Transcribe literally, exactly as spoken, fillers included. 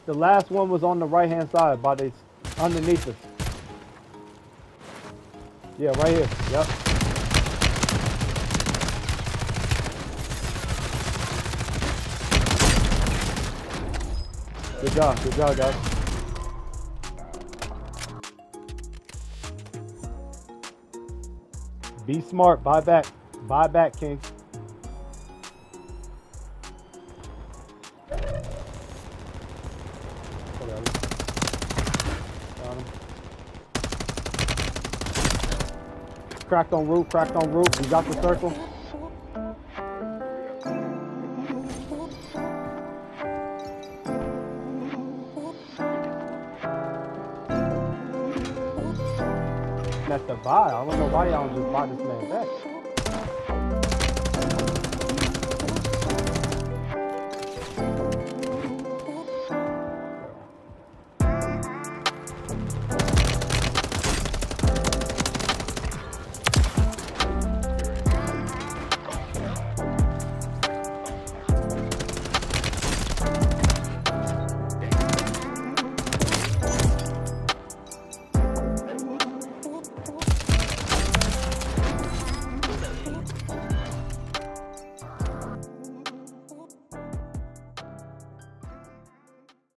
The last one was on the right hand side, by the underneath us. Yeah, right here. Yep. Good job. Good job, guys. Be smart. Buy back. Buy back, King. Cracked on roof, cracked on roof. You got the circle. That's the buy. I don't know why y'all just buy this man back.